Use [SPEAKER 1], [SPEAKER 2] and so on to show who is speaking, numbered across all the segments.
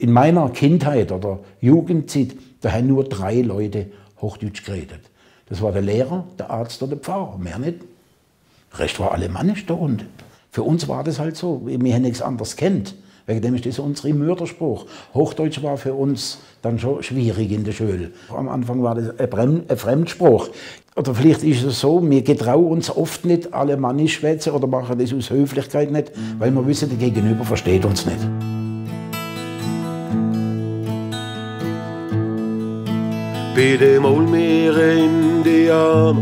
[SPEAKER 1] In meiner Kindheit oder Jugendzeit, da haben nur 3 Leute Hochdeutsch geredet. Das war der Lehrer, der Arzt oder der Pfarrer, mehr nicht. Der Rest war alemannisch da unten. Für uns war das halt so, wir haben nichts anderes kennt. Wegen dem ist das unser Mörderspruch. Hochdeutsch war für uns dann schon schwierig in der Schule. Am Anfang war das ein Fremdspruch. Oder vielleicht ist es so, wir getrauen uns oft nicht alemannisch schwätzen oder machen das aus Höflichkeit nicht, weil wir wissen, der Gegenüber versteht uns nicht.
[SPEAKER 2] Bei dem Ulmer Indianer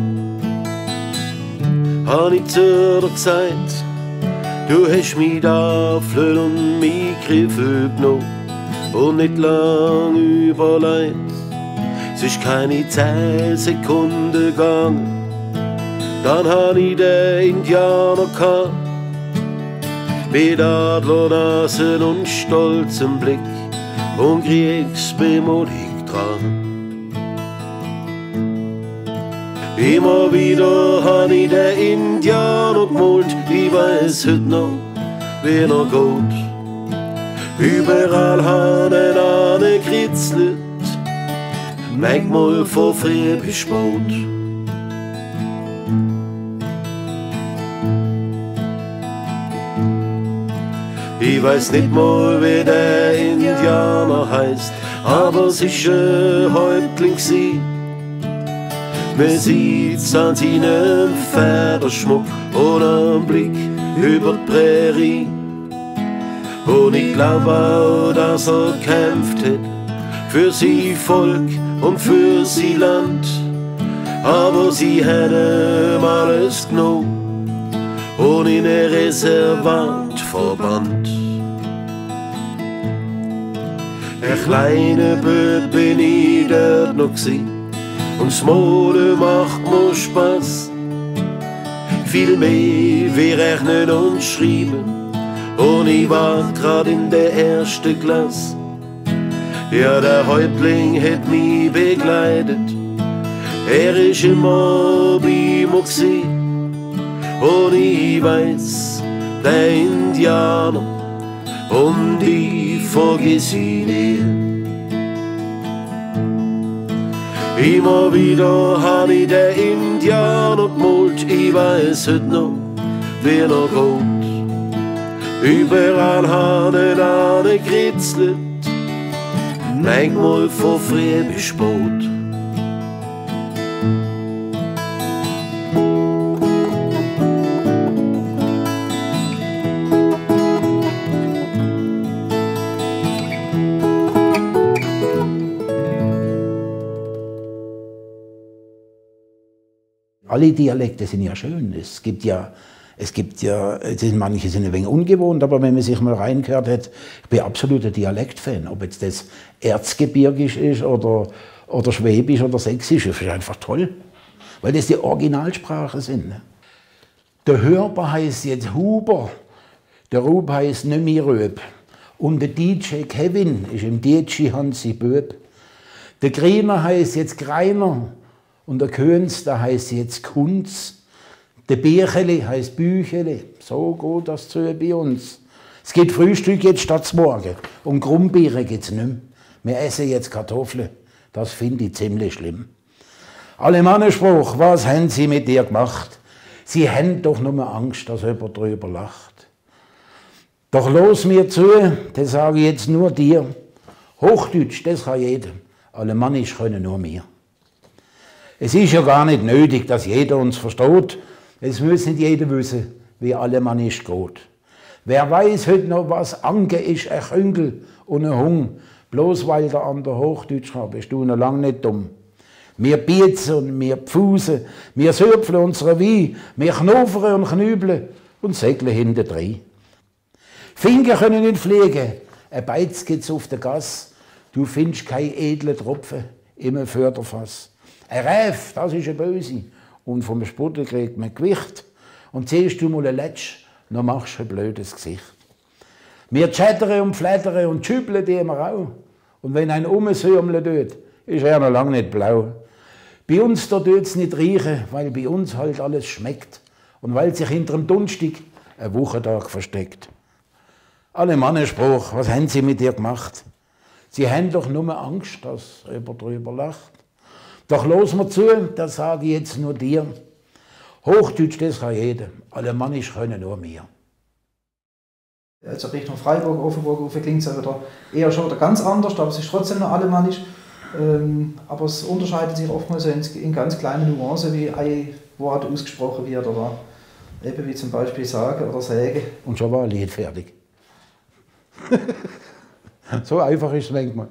[SPEAKER 2] hab ich zu dir gesagt, du hast mich Tafel und mich Griffel genommen und nicht lang überlegt. Es ist keine 10 Sekunden gegangen, dann hab ich den Indianer gehabt, mit Adlernasen und stolzem Blick und kriegsbemutig dran. Immer wieder hab ich den Indianer gemalt, ich weiß heute noch, wie er geht. Überall hat er angekritzelt, manchmal von früh bis spät. Ich weiß nicht mal, wie der Indianer heißt, aber es ist ein Häuptling gsi. Man sieht's an seinem Federschmuck und am Blick über die Prärie. Und ich glaube auch, dass er kämpft hat für sein Volk und für sein Land. Aber sie haben alles genommen und in ein Reservat verbannt. Ein kleiner Bub bin ich dort noch gsi. Und das Mode macht mir Spaß. Viel mehr wie rechnen und schreiben. Und ich war grad in der ersten Klasse. Ja, der Häuptling hat mich begleitet. Er ist immer bei mir gsi. Und ich weiß, der Indianer, und ich vergiss ihn nie. Immer wieder hab ich den Indianer gemalt, ich weiß heute noch, wie er geht. Überall hat er angekritzelt, manchmal von früh bis spät.
[SPEAKER 1] Alle Dialekte sind ja schön. Es gibt ja, manche sind ein wenig ungewohnt, aber wenn man sich mal reingehört hat, ich bin absoluter Dialektfan. Ob jetzt das Erzgebirgisch ist oder Schwäbisch oder Sächsisch, das ist einfach toll, weil das die Originalsprachen sind. Der Hörber heißt jetzt Huber, der Rub heißt Nömi Röb und der DJ Kevin ist im DJ Hansi Böb. Der Griner heißt jetzt Greiner. Und der Köns, der heißt jetzt Kunz. Der Bircheli heißt Bücheli. So geht das zu bei uns. Es gibt Frühstück jetzt statt morgen. Und Grumbiere gibt's nicht mehr. Wir essen jetzt Kartoffeln. Das finde ich ziemlich schlimm. Alemannenspruch, was haben Sie mit dir gemacht? Sie haben doch nur Angst, dass jemand drüber lacht. Doch los mir zu, das sage ich jetzt nur dir. Hochdeutsch, das kann jeder. Alemannisch können nur wir. Es ist ja gar nicht nötig, dass jeder uns versteht. Es muss nicht jeder wissen, wie Alemannisch geht. Wer weiß heute noch, was Anke ist, ein Künkel und ein Hung. Bloß weil der andere Hochdeutsch kann, bist du noch lange nicht dumm. Wir biezen und wir pfusen, wir söpfeln unsere Wein, wir knuffern und knübeln und segeln hintendrein. Finken können nicht fliegen, ein Beiz gibt's auf der Gasse. Du findest kein edlen Tropfen im Förderfass. Ein Räf, das ist ein Böse. Und vom Sputter kriegt man Gewicht. Und siehst du mal ein Letsch, dann machst du ein blödes Gesicht. Wir chattern und flattern und schüppeln die immer auch. Und wenn ein umsürmeln tut, ist er noch lange nicht blau. Bei uns da tut's nicht riechen, weil bei uns halt alles schmeckt. Und weil sich hinter dem Dunstig ein Wochentag versteckt. Alemannenspruch, was haben Sie mit dir gemacht? Sie haben doch nur Angst, dass jemand drüber lacht. Doch los mir zu, das sage ich jetzt nur dir. Hochdeutsch, das kann jeder. Alemannisch können nur wir.
[SPEAKER 3] Also Richtung Freiburg, Offenburg, klingt es ja eher schon wieder ganz anders, aber es ist trotzdem noch alemannisch. Aber es unterscheidet sich oftmals in ganz kleinen Nuancen, wie ein Wort ausgesprochen wird oder eben wie zum Beispiel sagen oder sägen.
[SPEAKER 1] Und schon war ein Lied fertig. So einfach ist es manchmal.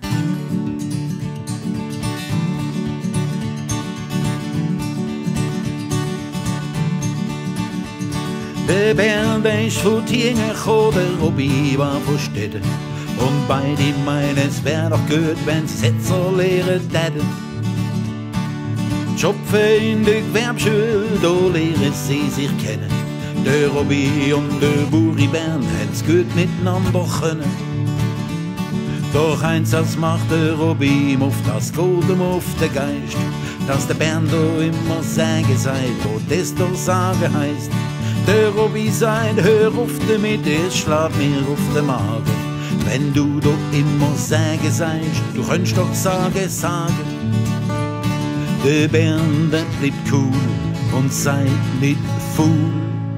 [SPEAKER 4] Der Bernd ist von Tiengen gekommen, der Robby war von Städten. Und beide meinen, es wär doch gut, wenn sie Setzer lehren täten. Schopfen in der Gewerbeschule, da lehren sie sich kennen. Der Robby und der Buri Bernd hätten's gut miteinander können. Doch eins, das macht der Robby Muff, das geht ihm auf den Geist. Dass der Bernd da immer sagen sei, wo das doch sagen heisst. Der Robby sagt, hör auf damit, es schlägt mir auf den Magen. Wenn du doch immer sagen sagst, du könntest doch sagen. Der Bernd bleibt cool und seid nicht fool.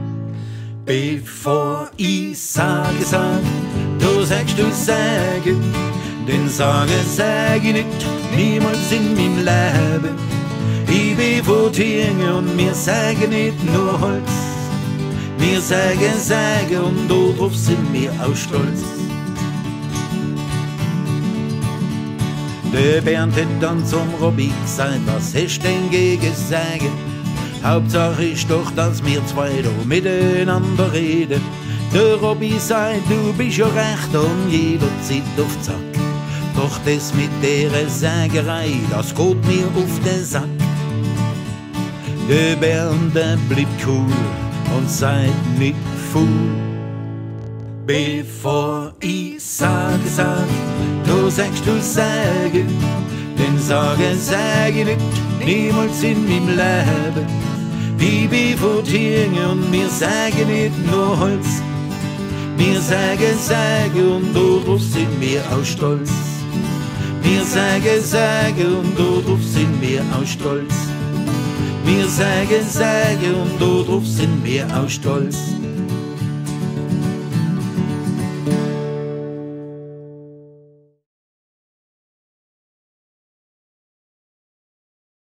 [SPEAKER 4] Bevor ich sag, du sagst du sagen, denn sag ich nicht, niemals in meinem Leben. Ich bin von Tiengen und wir sagen nicht nur Holz. Wir sagen und darauf sind wir auch stolz. Der Bernd hat dann zum Robby gesagt, was hast denn gegen sagen? Hauptsache ist doch, dass wir zwei da miteinander reden. Der Robby sagt, du bist ja recht und jederzeit auf Zack. Doch das mit der Sägerei, das geht mir auf den Sack. Der Bernd bleibt cool und seid nicht fool. Bevor ich sag, du sagst du sagen, denn sag ich nicht, niemals in meinem Leben. Ich bin von Tiengen und wir sagen nicht nur Holz. Wir sagen und darauf sind wir auch stolz. Wir sagen und darauf sind wir auch stolz. Wir sagen und darauf sind wir auch stolz.